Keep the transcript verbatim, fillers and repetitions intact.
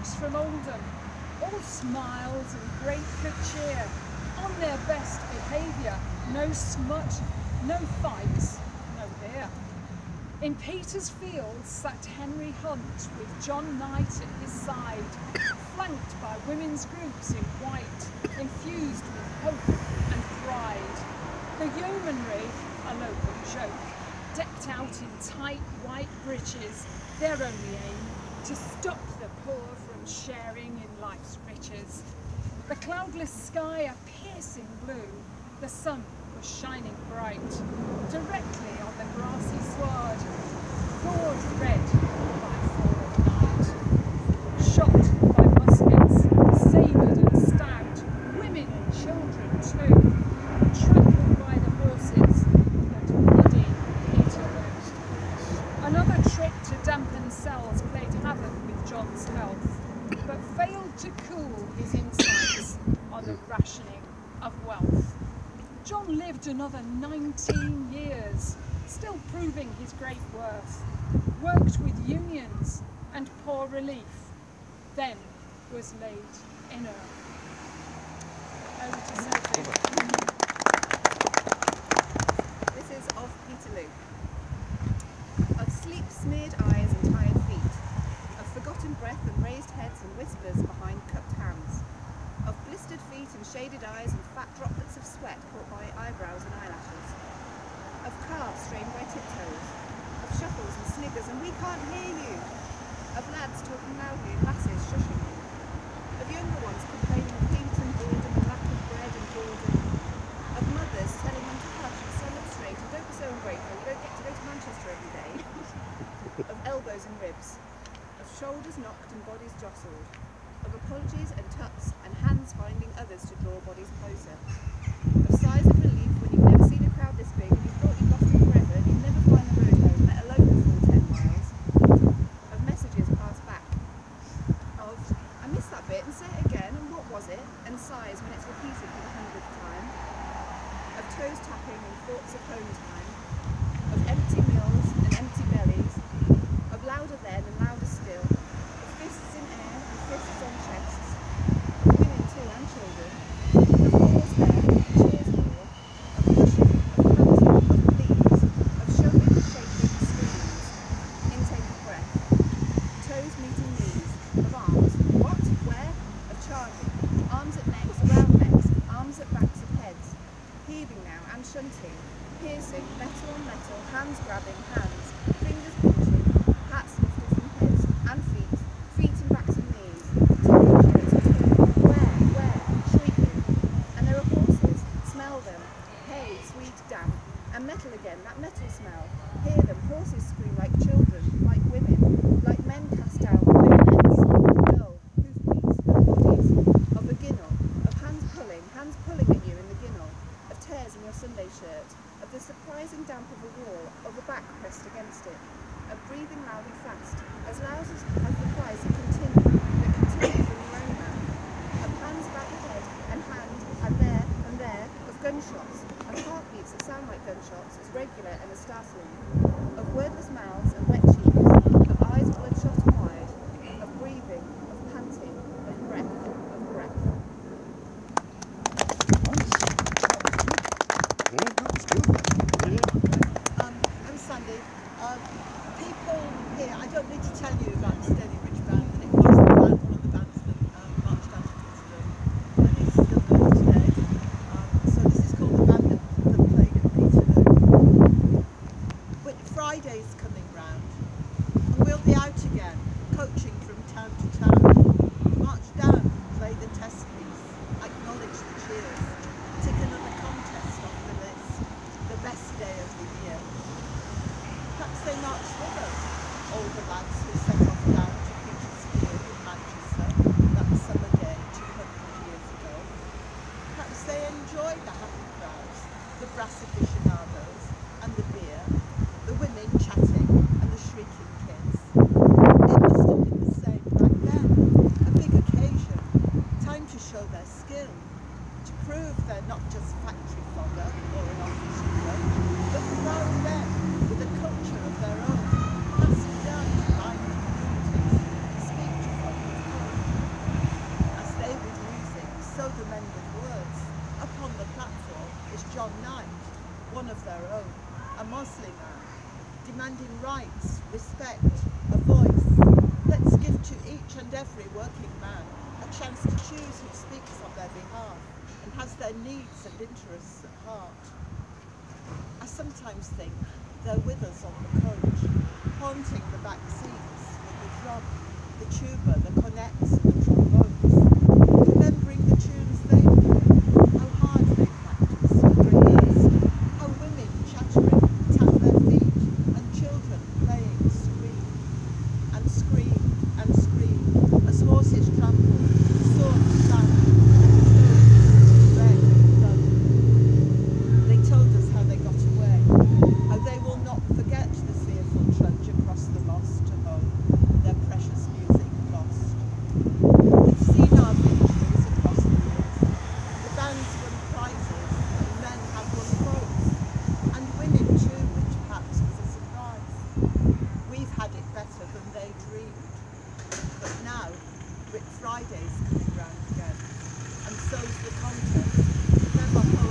folks from Oldham, all smiles and great good cheer, on their best behaviour, no smut, no fights, no beer. In Peter's Fields sat Henry Hunt with John Knight at his side, flanked by women's groups in white, infused with hope and pride. The yeomanry, a local joke, decked out in tight white breeches, their only aim to stop the poor from sharing in life's riches. The cloudless sky a piercing blue, the sun was shining bright, directly on the grassy sward, broad red by fall of night. Shot by muskets, sabred and stabbed, women and children too, trampled by the horses, but bloody interlude. Another trick to dampen cells played havoc with John's health, but failed to cool his insights on the rationing of wealth. John lived another nineteen years, still proving his great worth, worked with unions and poor relief, then was laid in earth. Over to Sophie. This is of Peterloo. Of sleep-smeared eyes and tired feet, of forgotten breath and raised heads and whispers behind cupped hands, of blistered feet and shaded eyes and fat droplets of sweat caught by eyebrows and eyelashes, of calves strained by tiptoes, of shuffles and sniggers and we can't hear you, of lads talking loudly and lasses shushing you, of younger ones complaining of heat and boredom and lack of bread and boredom, of mothers telling them to hush and stand up straight and don't be so ungrateful, you don't get to go to Manchester every day, of elbows and ribs, of shoulders knocked and bodies jostled, of apologies and tucks and hands finding others to draw bodies closer, of sighs of relief when you've never seen a crowd this big and you thought you'd lost it forever and you'd never find the road home, let alone the full ten miles, of messages passed back, of I missed that bit and say it again and what was it, and sighs when it's repeated for the hundredth time, of toes tapping and thoughts of home time, of empty mills and empty bellies, of louder then and louder still, of fists in air and fists on chests, of women too and children, of calls there, cheers more, of pushing, of panting, of pleas, of shoving, shaking, screams, intake of breath, toes meeting knees, of arms, what, where, of charging, arms at necks, around necks, arms at backs of heads, heaving now and shunting, piercing, metal on metal, hands grabbing hands, fingers pinching, hats lifted from heads and feet, feet and backs and knees, turning heads and turning, where, where, shrieking, and there are horses, smell them, hay, sweet, damp, and metal again, that metal smell, hear them, horses scream like children, like women, like men cast down bayonets, dull, hoofbeats, and bodies, of a ginnel, of hands pulling, hands pulling at you in the ginnel, of tears in your Sunday shirt, of the surprising damp of a wall, of a back pressed against it, of breathing loudly fast, as loud as, as the cries that continue, that continue from your own mouth, of hands about the head, and hand, and there, and there, of gunshots, and heartbeats that sound like gunshots, as regular and as startling, of wordless mouths and wet cheeks, of eyes bloodshot and wide, of breathing, of panting, of breath, of breath. Um, I'm Sandy. Um, people here, I don't need to tell you about the Steady Rich Band. It was the band, one of the bands that um, marched out of Peterloo, and it's still going today. Um, so this is called the band that, that played at Peterloo. But Friday's coming round, and we'll be out again, coaching from town to town. March down, play the test piece, acknowledge the cheers, tick another contest off the list, the best day of the year. Perhaps they march with us, all the lads who set off down to Peter's Field in Manchester that summer day two hundred years ago. Perhaps they enjoy the happy crowds, the brass aficionados and the beer, the women chatting and the shrieking kids. It must have been the same back then. Mossley man, demanding rights, respect, a voice. Let's give to each and every working man a chance to choose who speaks on their behalf and has their needs and interests at heart. I sometimes think they're with us on the coach, haunting the back seats with the drum, the tuba, the cornets and the trombones, remembering the tunes they play, how hard they practice and rehearse, how women chattering tap their feet and children playing scream and scream and scream as horses trample, swords slam and stones red with blood. They told us how they got away, how they will not forget the fearful trudge across the moss to home, their precious music lost. We've seen our victories across the years. The bands won prizes and men have won quotes, and women too, which perhaps was a surprise. We've had it better than they dreamed. But now, Whit Friday's coming round again, and so's the contest, never hold